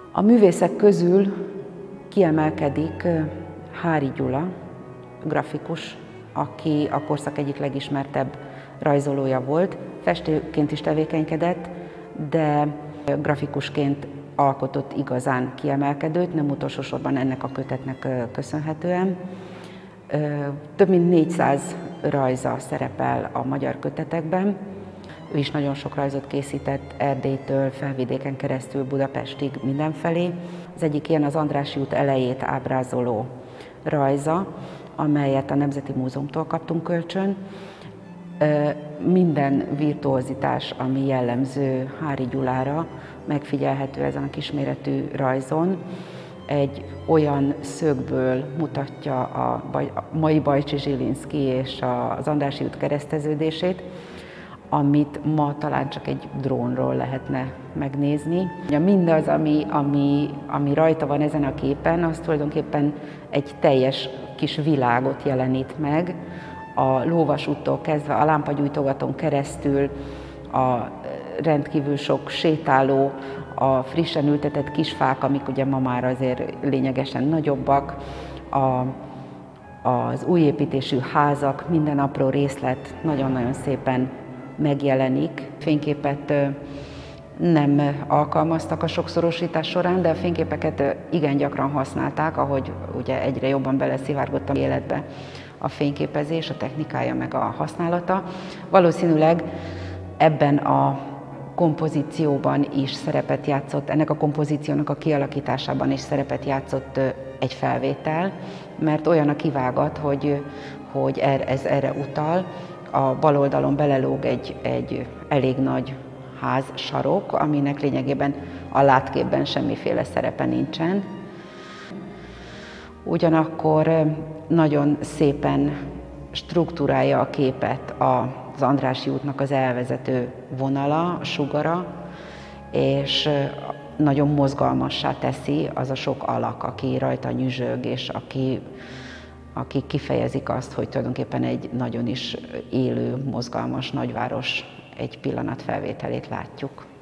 A művészek közül kiemelkedik Háry Gyula, grafikus, aki a korszak egyik legismertebb rajzolója volt. Festőként is tevékenykedett, de grafikusként alkotott igazán kiemelkedőt, nem utolsó sorban ennek a kötetnek köszönhetően. Több mint 400 rajza szerepel a magyar kötetekben. Ő is nagyon sok rajzot készített Erdélytől, Felvidéken keresztül Budapestig, mindenfelé. Az egyik ilyen az Andrássy út elejét ábrázoló rajza, amelyet a Nemzeti Múzeumtól kaptunk kölcsön. Minden virtuózitás, ami jellemző Háry Gyulára, megfigyelhető ezen a kisméretű rajzon. Egy olyan szögből mutatja a mai Bajcsy Zsilinszky és az Andrássy út kereszteződését, amit ma talán csak egy drónról lehetne megnézni. Mindaz, ami rajta van ezen a képen, az tulajdonképpen egy teljes kis világot jelenít meg, a Lóvasúttól kezdve a lámpagyújtogatón keresztül, a rendkívül sok sétáló, a frissen ültetett kisfák, amik ugye ma már azért lényegesen nagyobbak, az újépítésű házak, minden apró részlet nagyon-nagyon szépen megjelenik. Fényképet nem alkalmaztak a sokszorosítás során, de a fényképeket igen gyakran használták, ahogy ugye egyre jobban beleszivárgott a életbe a fényképezés, a technikája meg a használata. Valószínűleg ebben a kompozícióban is szerepet játszott, ennek a kompozíciónak a kialakításában is szerepet játszott egy felvétel, mert olyan a kivágat, hogy ez erre utal. A bal oldalon belelóg egy elég nagy házsarok, aminek lényegében a látképben semmiféle szerepe nincsen. Ugyanakkor nagyon szépen struktúrálja a képet az Andrássy útnak az elvezető vonala, sugara, és nagyon mozgalmassá teszi az a sok alak, aki rajta nyüzsög, és akik kifejezik azt, hogy tulajdonképpen egy nagyon is élő, mozgalmas nagyváros egy pillanat felvételét látjuk.